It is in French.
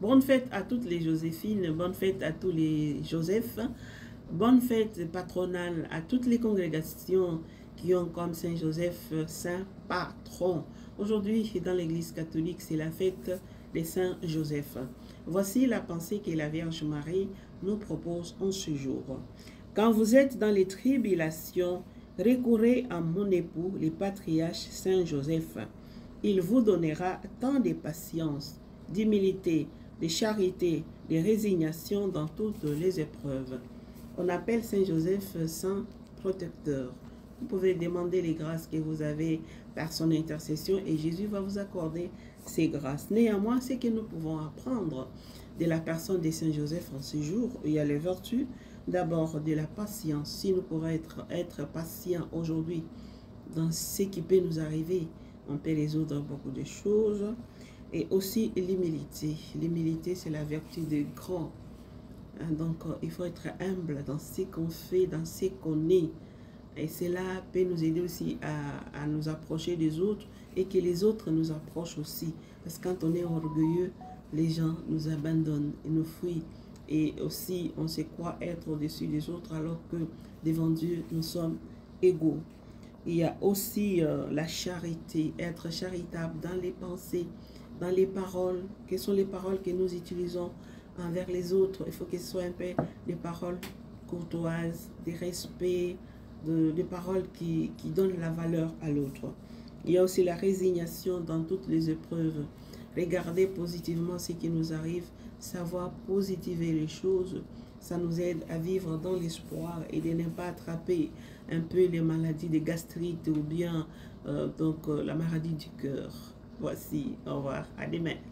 Bonne fête à toutes les Joséphines, bonne fête à tous les Joseph, bonne fête patronale à toutes les congrégations qui ont comme Saint Joseph saint patron. Aujourd'hui, dans l'Église catholique, c'est la fête des Saint Joseph. Voici la pensée que la Vierge Marie nous propose en ce jour. Quand vous êtes dans les tribulations, recourez à mon époux, le patriarche Saint Joseph. Il vous donnera tant de patience, d'humilité, de charité, de résignation dans toutes les épreuves. On appelle Saint Joseph saint protecteur. Vous pouvez demander les grâces que vous avez par son intercession et Jésus va vous accorder ces grâces. Néanmoins, ce que nous pouvons apprendre de la personne de Saint Joseph en ce jour, il y a les vertus, d'abord de la patience. Si nous pouvons être patients aujourd'hui dans ce qui peut nous arriver, on peut résoudre beaucoup de choses. Et aussi l'humilité. L'humilité, c'est la vertu des grands. Donc, il faut être humble dans ce qu'on fait, dans ce qu'on est. Et cela peut nous aider aussi à nous approcher des autres et que les autres nous approchent aussi. Parce que quand on est orgueilleux, les gens nous abandonnent et nous fuient. Et aussi, on se croit être au-dessus des autres alors que devant Dieu, nous sommes égaux. Il y a aussi la charité, être charitable dans les pensées, dans les paroles. Quelles sont les paroles que nous utilisons envers les autres? Il faut que ce soit un peu des paroles courtoises, des respects, des paroles qui donnent la valeur à l'autre. Il y a aussi la résignation dans toutes les épreuves. Regarder positivement ce qui nous arrive, savoir positiver les choses, ça nous aide à vivre dans l'espoir et de ne pas attraper un peu les maladies de gastrite ou bien la maladie du cœur. Voici, au revoir, à demain.